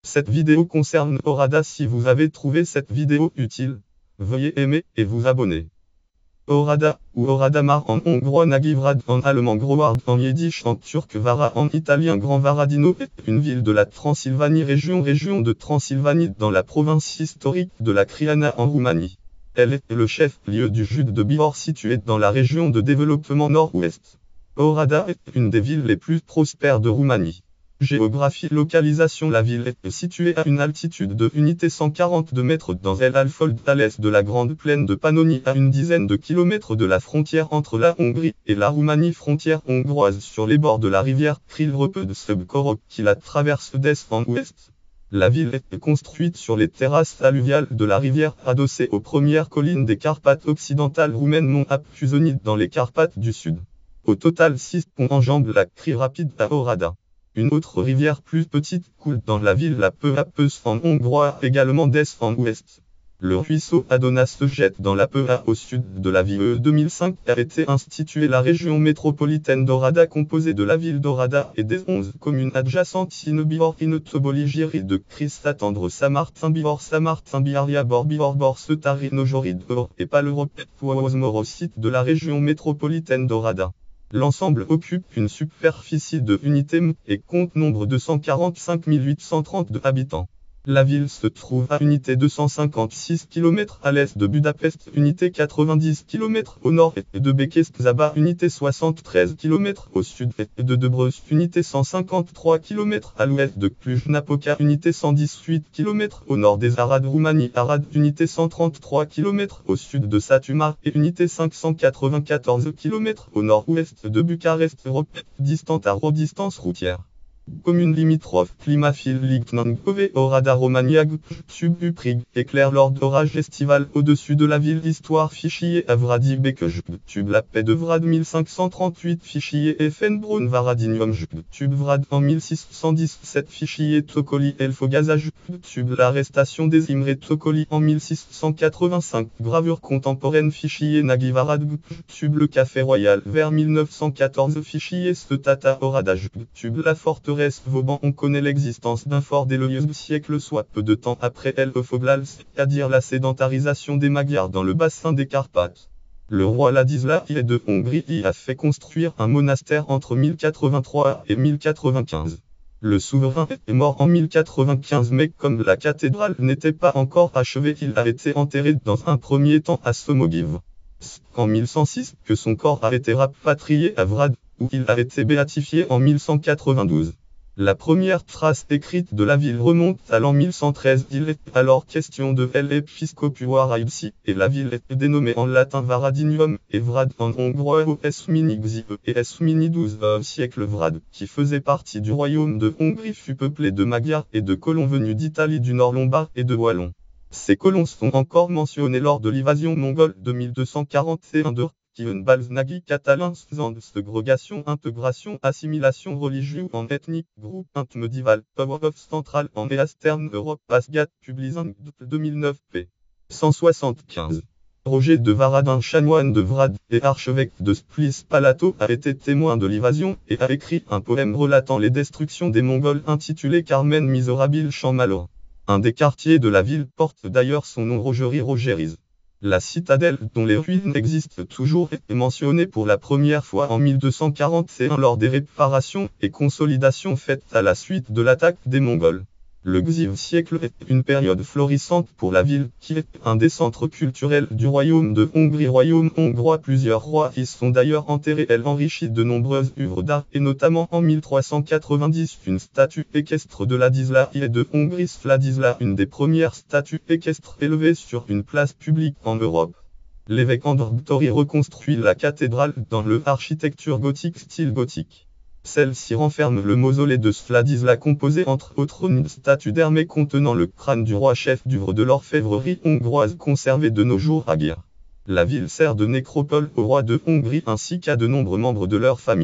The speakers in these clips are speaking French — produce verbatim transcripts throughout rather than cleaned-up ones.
Cette vidéo concerne Oradea. Si vous avez trouvé cette vidéo utile, veuillez aimer et vous abonner. Oradea, ou Oradamar en hongrois, Nagyvrad en allemand, Groard en yiddish, en turc Vara en italien, Grand Varadino est une ville de la Transylvanie, région région de Transylvanie dans la province historique de la Criana en Roumanie. Elle est le chef-lieu du jude de Bihor situé dans la région de développement nord-ouest. Oradea est une des villes les plus prospères de Roumanie. Géographie, localisation. La ville est située à une altitude de unité cent quarante-deux mètres dans El Alfold, à l'est de la grande plaine de Pannonie, à une dizaine de kilomètres de la frontière entre la Hongrie et la Roumanie, frontière hongroise, sur les bords de la rivière Krilrepe de Subkorok qui la traverse d'est en ouest. La ville est construite sur les terrasses alluviales de la rivière, adossée aux premières collines des Carpates occidentales roumaines, Mont Apusonid dans les Carpates du sud. Au total, six ponts enjambent la crie rapide à Oradea. Une autre rivière plus petite coule dans la ville, la Pea-Peus en hongrois, également d'est en ouest. Le ruisseau Adona se jette dans la Pea au sud de la ville. En deux mille cinq a été instituée la région métropolitaine d'Oradea, composée de la ville d'Oradea et des onze communes adjacentes: Sinebihor, Inetoboligiri de Christ-Attendre, Samartin-Bihor, Samartin-Biharia, Bor-Bihor, Bor-Setari, Nojorid, Or et Paleurope, Puozmoro, site de la région métropolitaine d'Oradea. L'ensemble occupe une superficie de unités et compte nombre de cent quarante-cinq mille huit cent trente-deux habitants. La ville se trouve à unité deux cent cinquante-six kilomètres à l'est de Budapest, unité quatre-vingt-dix kilomètres au nord et de Békéscsaba, unité soixante-treize kilomètres au sud et de Debrecen, unité cent cinquante-trois kilomètres à l'ouest de Cluj-Napoca, unité cent dix-huit kilomètres au nord des Arad, Roumanie, Arad, unité cent trente-trois kilomètres au sud de Satu Mare et unité cinq cent quatre-vingt-quatorze kilomètres au nord-ouest de Bucarest, Europe, distante à distance routière. Commune limitrophe: Klimafil, Lignangove, Oradea, Romania, Tube, Uprig, éclair lors d'orages estival au-dessus de la ville. Histoire. Fichier Avradi Bekej, Tube la paix de Vrad mille cinq cent trente-huit. Fichier Effenbrun Varadinium, Tube Vrad en mille six cent dix-sept. Fichier Tokoli Elfogazage, Tube l'arrestation des Imre Tokoli en mille six cent quatre-vingt-cinq. Gravure contemporaine. Fichier Nagyvarad, Tube le Café Royal vers mille neuf cent quatorze. Fichier Stotata Oradea, Tube la forteresse Vauban. On connaît l'existence d'un fort dès le deuxième siècle, soit peu de temps après El Foglal, c'est-à-dire la sédentarisation des Magyars dans le bassin des Carpates. Le roi Ladislas I de Hongrie y a fait construire un monastère entre mille quatre-vingt-trois et mille quatre-vingt-quinze. Le souverain est mort en mille quatre-vingt-quinze, mais comme la cathédrale n'était pas encore achevée, il a été enterré dans un premier temps à Somogiv. C'est en mille cent six que son corps a été rapatrié à Vrad, où il a été béatifié en mille cent quatre-vingt-douze. La première trace écrite de la ville remonte à l'an mille cent treize. Il est alors question de El Episcopuar Ailsi, et la ville est dénommée en latin Varadinium, et Vrad en hongrois O Esmini Xi et Esmini douzième siècle. Vrad, qui faisait partie du royaume de Hongrie, fut peuplé de Magyars et de colons venus d'Italie du nord lombard et de Wallons. Ces colons sont encore mentionnés lors de l'invasion mongole de mille deux cent quarante et un de Balznagi catalan, zand, ségrégation, intégration, assimilation religieuse en ethnique, groupe intermédival, Power of Central en Eastern Europe, Asgat, Publizing, deux mille neuf p. cent soixante-quinze. Roger de Varadin, chanoine de Vrad et archevêque de Splis Palato, a été témoin de l'invasion et a écrit un poème relatant les destructions des Mongols intitulé Carmen Miserabile Chant Malheureux. Un des quartiers de la ville porte d'ailleurs son nom, Rogerie Rogerise. La citadelle, dont les ruines existent toujours, est mentionnée pour la première fois en mille deux cent quarante et un lors des réparations et consolidations faites à la suite de l'attaque des Mongols. Le deuxième siècle est une période florissante pour la ville, qui est un des centres culturels du royaume de Hongrie, royaume hongrois. Plusieurs rois y sont d'ailleurs enterrés. Elle enrichit de nombreuses œuvres d'art, et notamment en mille trois cent quatre-vingt-dix une statue équestre de Ladislas I de Hongrie. Ladislas, une des premières statues équestres élevées sur une place publique en Europe. L'évêque André reconstruit la cathédrale dans le architecture gothique style gothique. Celle-ci renferme le mausolée de Vladislas, composé entre autres d'une statue d'Hermès contenant le crâne du roi, chef d'œuvre de l'orfèvrerie hongroise conservé de nos jours à Győr. La ville sert de nécropole au roi de Hongrie ainsi qu'à de nombreux membres de leur famille.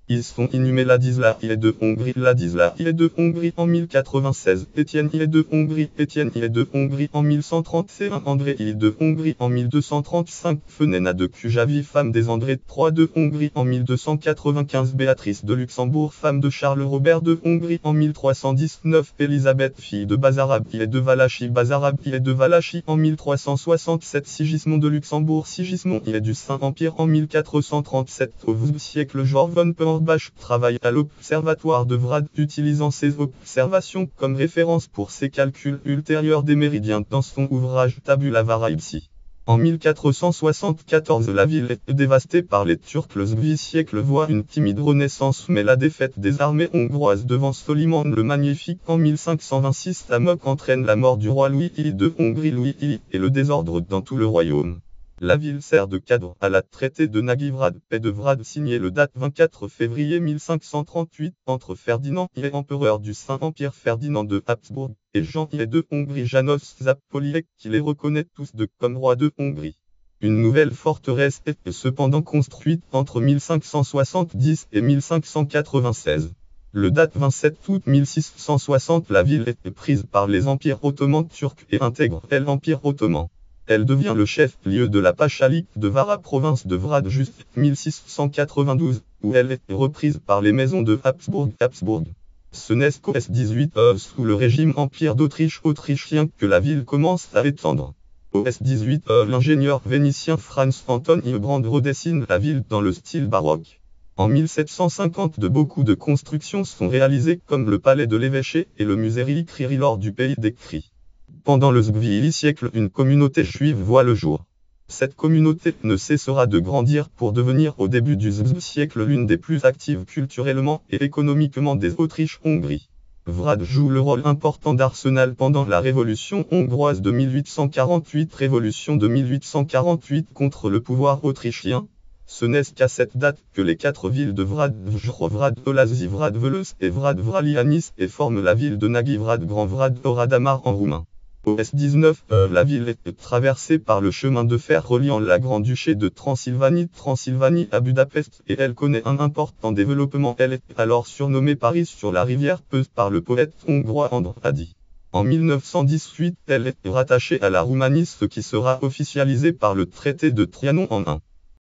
Ils sont inhumés Ladislaï de Hongrie, Ladislaï de Hongrie en mille quatre-vingt-seize, Étienne I de Hongrie, Étienne I de Hongrie en mille cent trente et un, André I de Hongrie en mille deux cent trente-cinq, Fenena de Cujavie, femme des André trois de Hongrie en mille deux cent quatre-vingt-quinze, Béatrice de Luxembourg, femme de Charles Robert de Hongrie en mille trois cent dix-neuf, Élisabeth, fille de Bazarab I de Valachie, Bazarab I de Valachie en mille trois cent soixante-sept, Sigismond de Luxembourg, Sigismond I du Saint-Empire en mille quatre cent trente-sept, au douzième siècle, Georges von Peuerbach travaille à l'Observatoire de Vrade, utilisant ces observations comme référence pour ses calculs ultérieurs des méridiens dans son ouvrage Tabula Varaipsi. En mille quatre cent soixante-quatorze, la ville est dévastée par les Turcs. Le huitième siècle voit une timide renaissance, mais la défaite des armées hongroises devant Soliman le Magnifique en mille cinq cent vingt-six, Tamok entraîne la mort du roi Louis I de Hongrie, Louis I, et le désordre dans tout le royaume. La ville sert de cadre à la traité de Nagy-Vrad, paix de Vrad signé le date vingt-quatre février mille cinq cent trente-huit entre Ferdinand I, empereur du Saint-Empire, Ferdinand de Habsbourg, et Jean I de Hongrie, János Zápolyék, qui les reconnaît tous deux comme rois de Hongrie. Une nouvelle forteresse est cependant construite entre mille cinq cent soixante-dix et mille cinq cent quatre-vingt-seize. Le date vingt-sept août mille six cent soixante, la ville est prise par les empires ottomans turcs et intègre l'Empire ottoman. Elle devient le chef-lieu de la pachalik de Vara, province de Vrad, jusqu'en mille six cent quatre-vingt-douze, où elle est reprise par les maisons de Habsbourg. Habsbourg. Ce n'est qu'au dix-huit, euh, sous le régime empire d'Autriche autrichien, que la ville commence à étendre. Au dix-huit, euh, l'ingénieur vénitien Franz Anton Hildebrand redessine la ville dans le style baroque. En mille sept cent cinquante, de beaucoup de constructions sont réalisées, comme le palais de l'évêché et le musée reliquaire lors du pays des cris. Pendant le huitième siècle, une communauté juive voit le jour. Cette communauté ne cessera de grandir pour devenir au début du douzième siècle l'une des plus actives culturellement et économiquement des Autriche-Hongrie. Vrad joue le rôle important d'arsenal pendant la révolution hongroise de mille huit cent quarante-huit, révolution de mille huit cent quarante-huit contre le pouvoir autrichien. Ce n'est qu'à cette date que les quatre villes de Vrad, Vjro Vrad, Olazi Vrad Velez et Vrad Vralianis et forment la ville de Nagy-Vrad, Grand Vrad, Oradamar en roumain. Au dix-neuf, euh, la ville est traversée par le chemin de fer reliant la Grand-Duché de Transylvanie, Transylvanie à Budapest, et elle connaît un important développement. Elle est alors surnommée Paris sur la rivière Peuze par le poète hongrois Andradi. En mille neuf cent dix-huit, elle est rattachée à la Roumanie, ce qui sera officialisé par le traité de Trianon en un.